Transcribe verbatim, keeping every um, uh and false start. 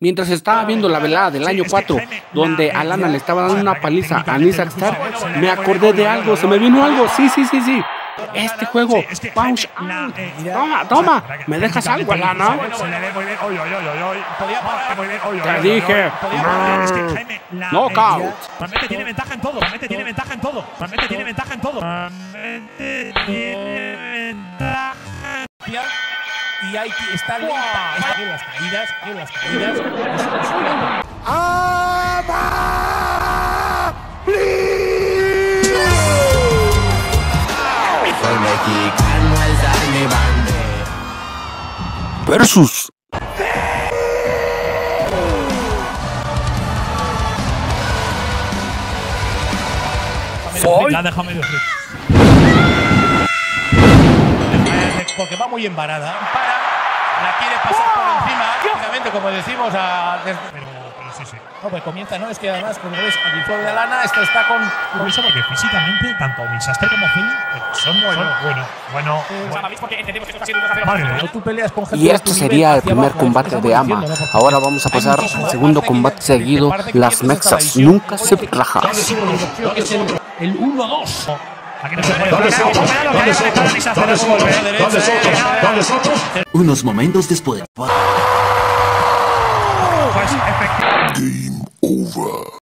Mientras estaba viendo la velada del año cuatro, donde Alana le estaba dando una paliza a Nissa Star, me acordé de algo, se me vino algo. Sí, sí, sí, sí. Este juego, Punch Out. Toma, toma. ¿Me dejas algo, Alana? Te dije. Knockout. Realmente tiene ventaja en todo. Realmente tiene ventaja en todo. Realmente tiene ventaja en todo. Realmente tiene ventaja. Y ahí está lenta. Está en las caídas, en las caídas. ¡Ama! Soy mexicano, esa es mi bandera. Versus. La deja medio frito. Porque va muy embarada. Para, la quiere pasar por encima, prácticamente como decimos a. Pero, pero sí, sí. No, pues comienza, ¿no? Es que además, como ves, el inflow de Alana, esto está con. Curioso porque físicamente, tanto Misaster como Feli son bueno, bueno, bueno. Bueno. Tú peleas con Y este sería el primer combate de Ama. Ahora vamos a pasar al segundo combate seguido. Las mexas nunca se rajan. El uno a dos. Unos momentos después. Game over.